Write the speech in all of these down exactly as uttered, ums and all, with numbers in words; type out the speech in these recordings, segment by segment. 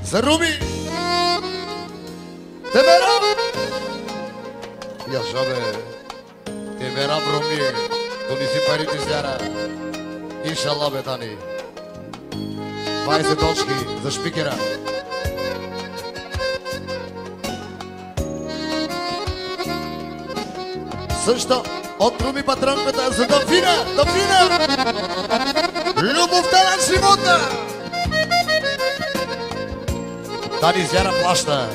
За Руми! Те верам! Ја жабе, те верам Руми, дониси парите зјара. Иншалла бе Тани. дваесет точки за шпикера. Също от Руми патронката за Дафина, Дафина! Любовта на живота! Тани зяра плаща.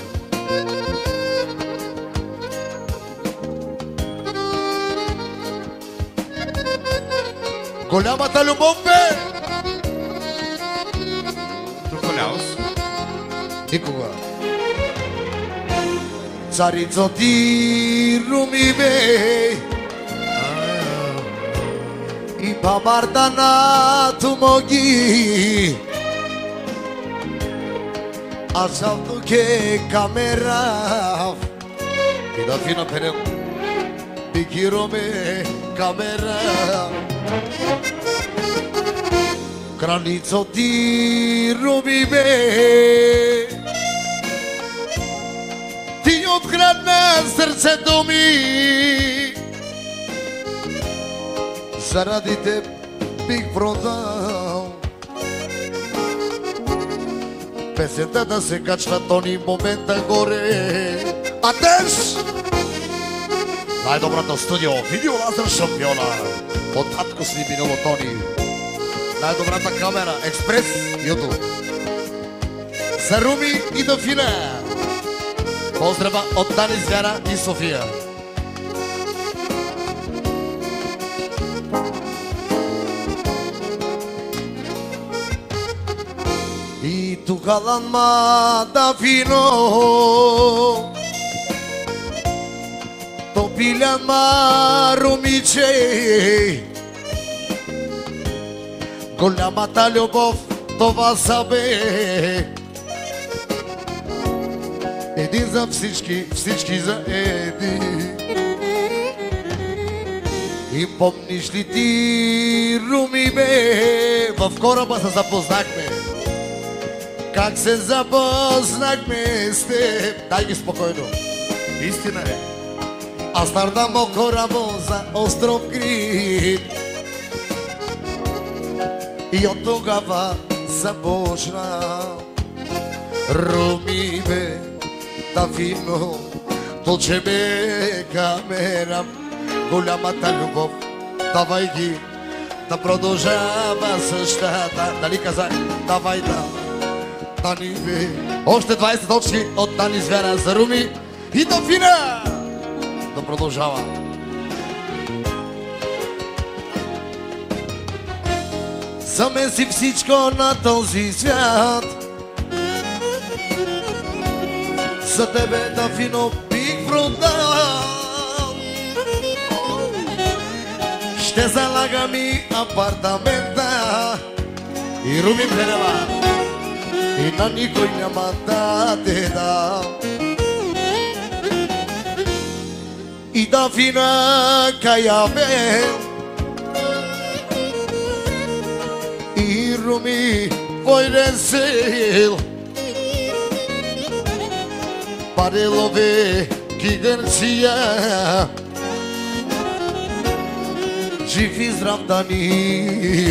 Голямата любов бе! Туколяус. Никога. Царицо ти Руми бе и бабарда на тумоги а салто ке камера и да фина перем бигироме камера Кралицо ти Руми бе ти открадна сърцето ми заради теб бих продал песента да се качва тони момента горе. А днес най-добрата студио видео лазер шампиона от татко си минало Тони. Най-добрата камера експрес YouTube за Руми и Дафина. Поздрава от Дани Звяра и София. И тугалан ма Дафино топилян ма Румиче голямата любов това са бе един за всички, всички за един. И помниш ли ти Руми бе в кораба се запознахме как се запознахме с теб. Дай ги спокойно. Истина е. Аз стардам о корабо за остров Крит и от тогава започна Руми бе Дафино, точе бе камера, голямата любов, давай ги да продължава същата. Дали казах, давай да, Дани бе. Още двайсет точки от Дани Звяра за Руми и Дафина да продължава. Замеси всичко на този свят. За тебе Дафино бих продал. Ще залагам и апартамента и Руми предава и на никой няма да те дам. И Дафина кая бе и Руми войден сил Парелове ки Гърция жив и здрав Дани.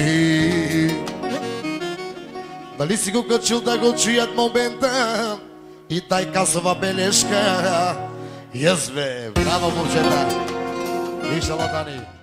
Дали си го качил да го чуят момента и тай касова бележка. Yes, бе, браво момчета. Иншалла Дани.